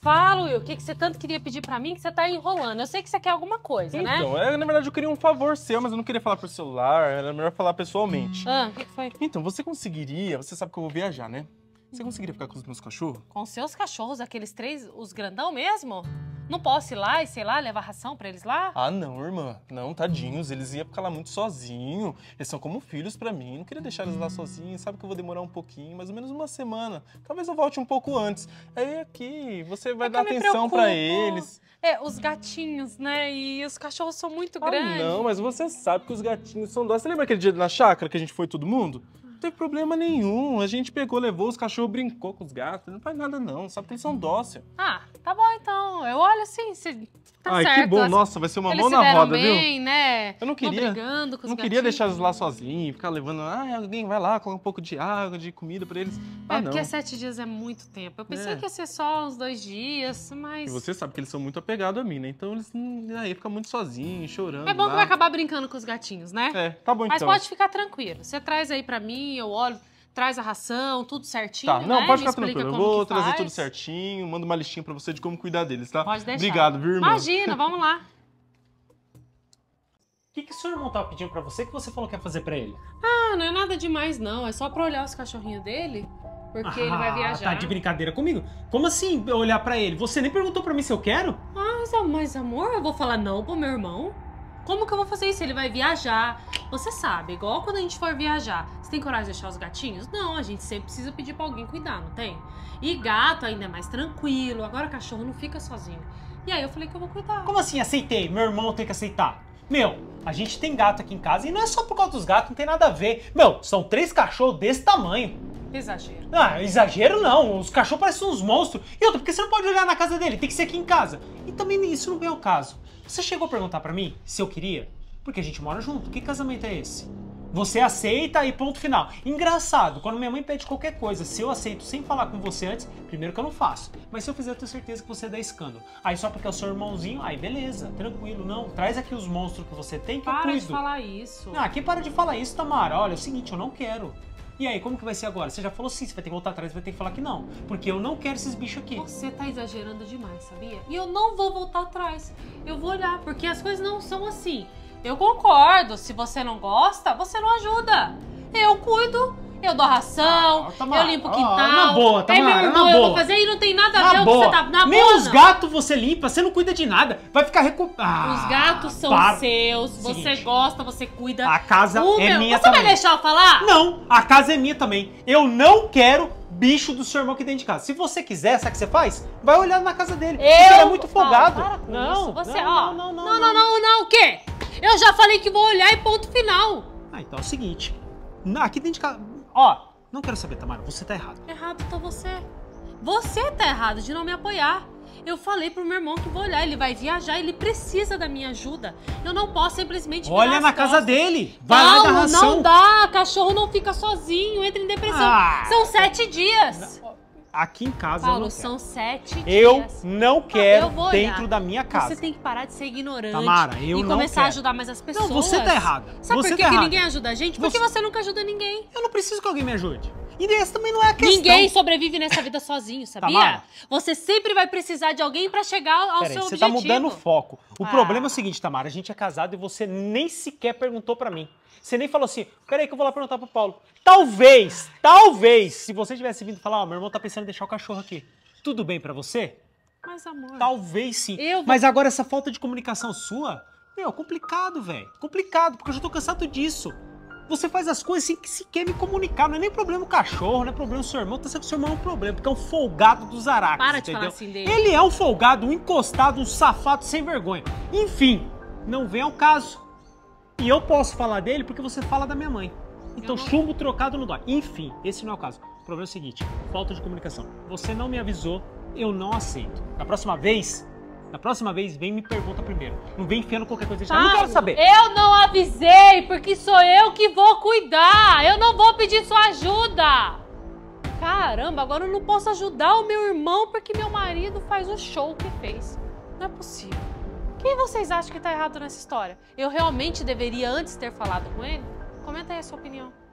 Fala, Will, o que você tanto queria pedir pra mim que você tá enrolando? Eu sei que você quer alguma coisa, né? Então, na verdade eu queria um favor seu, mas eu não queria falar por celular, era melhor falar pessoalmente. Ah, o que foi? Então, você sabe que eu vou viajar, né? Você conseguiria ficar com os meus cachorros? Com seus cachorros, aqueles 3, os grandão mesmo? Não posso ir lá e, sei lá, levar ração pra eles lá? Ah, não, irmã. Não, tadinhos. Eles iam ficar lá muito sozinhos. Eles são como filhos pra mim. Não queria deixar eles lá sozinhos. Sabe que eu vou demorar um pouquinho, mais ou menos uma semana. Talvez eu volte um pouco antes. Aí aqui, você vai dar atenção pra eles. É, os gatinhos, né? E os cachorros são muito grandes. Não, mas você sabe que os gatinhos são dóceis. Você lembra aquele dia na chácara que a gente foi todo mundo? Não teve problema nenhum. A gente pegou, levou, os cachorros brincou com os gatos. Não faz nada não, sabe que eles são dóceis. Ah, tá bom então. Eu olho assim, tá Ai, certo. que bom. Nossa, vai ser uma Eles mão se na deram roda, bem, viu? né? Eu não queria, brigando com os não queria gatinhos. deixar eles lá sozinhos, ficar levando, alguém vai lá, coloca um pouco de água, de comida pra eles. Ah, não. Porque 7 dias é muito tempo. Eu pensei que ia ser só uns 2 dias, mas... E você sabe que eles são muito apegados a mim, né? Então eles aí ficam muito sozinhos, chorando. É bom lá. que vai acabar brincando com os gatinhos, né? É, tá bom Mas então. pode ficar tranquilo. Você traz aí pra mim, eu olho, traz a ração, tudo certinho, Tá, não, né? pode Me ficar explica tranquilo. Eu como vou que trazer faz. tudo certinho, mando uma listinha pra você de como cuidar deles, tá? Pode deixar. Obrigado, viu, irmão? Imagina, vamos lá. O que o seu irmão tava pedindo pra você que você falou que ia fazer pra ele? Ah, não é nada demais, não. É só pra olhar os cachorrinhos dele, porque ele vai viajar. Tá de brincadeira comigo? Como assim olhar pra ele? Você nem perguntou pra mim se eu quero? Mas amor, eu vou falar não pro meu irmão? Como que eu vou fazer isso? Ele vai viajar. Você sabe, igual quando a gente for viajar, você tem coragem de deixar os gatinhos? Não, a gente sempre precisa pedir pra alguém cuidar, não tem? E gato ainda é mais tranquilo, agora cachorro não fica sozinho. E aí eu falei que eu vou cuidar. Como assim aceitei? Meu irmão tem que aceitar. Meu, a gente tem gato aqui em casa e não é só por causa dos gatos, não tem nada a ver. Meu, são 3 cachorros desse tamanho. Exagero. Ah, exagero não, os cachorros parecem uns monstros. E outra, porque você não pode olhar na casa dele, tem que ser aqui em casa. E também isso não vem ao caso. Você chegou a perguntar pra mim se eu queria? Porque a gente mora junto, que casamento é esse? Você aceita e ponto final. Engraçado, quando minha mãe pede qualquer coisa, se eu aceito sem falar com você antes, primeiro que eu não faço. Mas se eu fizer, eu tenho certeza que você dá escândalo. Aí só porque é o seu irmãozinho, aí beleza, tranquilo, não. Traz aqui os monstros que você tem que eu cuido. Para de falar isso. Ah, quem para de falar isso, Tamara? Olha, é o seguinte, eu não quero. E aí, como que vai ser agora? Você já falou sim, você vai ter que voltar atrás, vai ter que falar que não. Porque eu não quero esses bichos aqui. Você tá exagerando demais, sabia? E eu não vou voltar atrás. Eu vou olhar, porque as coisas não são assim. Eu concordo, se você não gosta, você não ajuda. Eu cuido, eu dou ração, Tamara, eu limpo o quintal. na boa, Tamara, meu irmão, na eu boa. vou fazer e não tem nada a ver Na o boa. que você tá... Na Nem boa, os não. gatos você limpa, você não cuida de nada. Vai ficar Os gatos são seus, você Seguinte, gosta, você cuida. A casa é minha Você também. vai deixar eu falar? Não, a casa é minha também. Eu não quero bicho do seu irmão aqui dentro de casa. Se você quiser, sabe o que você faz? Vai olhar na casa dele. Ele é muito folgado. Para com não, isso. Você, não, ó. não, O quê? Eu já falei que vou olhar e ponto final. Ah, então é o seguinte. Aqui dentro de casa... Ó, não quero saber, Tamara. Você tá errado. Errado tá você. Você tá errado de não me apoiar. Eu falei pro meu irmão que vou olhar, ele vai viajar, ele precisa da minha ajuda. Eu não posso simplesmente virar Olha as na casa costas. dele. Vai lá dar ração. Não dá, cachorro não fica sozinho, entra em depressão. São 7 dias. Aqui em casa Paulo, eu não quero. são 7 dias. Eu não quero eu vou dentro olhar. da minha casa. Você tem que parar de ser ignorante. Tamara, eu e não começar a quero. ajudar mais as pessoas. Não, você tá errada. Sabe Você por que, tá que errada. ninguém ajuda a gente? Porque você nunca ajuda ninguém. Eu não preciso que alguém me ajude. E essa também não é a questão. Ninguém sobrevive nessa vida sozinho, sabia? Tamara. Você sempre vai precisar de alguém pra chegar ao Peraí, seu você objetivo. tá mudando o foco. O Ah. problema é o seguinte, Tamara, a gente é casado e você nem sequer perguntou pra mim. Você nem falou assim, peraí que eu vou lá perguntar pro Paulo. Talvez, se você tivesse vindo falar, ó, meu irmão tá pensando em deixar o cachorro aqui. Tudo bem pra você? Mas, amor... Talvez sim. Eu vou- Mas agora essa falta de comunicação sua, meu, complicado, velho. Complicado, porque eu já tô cansado disso. Você faz as coisas sem que sequer me comunicar. Não é nem problema o cachorro, não é problema o seu irmão. Tá certo que o seu irmão é um problema, porque é um folgado dos aracos, Para de entendeu? falar assim dele. Ele é um folgado, um encostado, um safado sem vergonha. Enfim, não vem ao caso. E eu posso falar dele porque você fala da minha mãe. Então chumbo trocado não dói. Enfim, esse não é o caso. O problema é o seguinte, falta de comunicação. Você não me avisou, eu não aceito. Na próxima vez, vem e me pergunta primeiro. Não vem enfiando qualquer coisa. Eu não quero saber. Eu não avisei, porque sou eu que vou cuidar. Eu não vou pedir sua ajuda. Caramba, agora eu não posso ajudar o meu irmão porque meu marido faz o show que fez. Não é possível. Quem vocês acham que tá errado nessa história? Eu realmente deveria antes ter falado com ele? Comenta aí a sua opinião.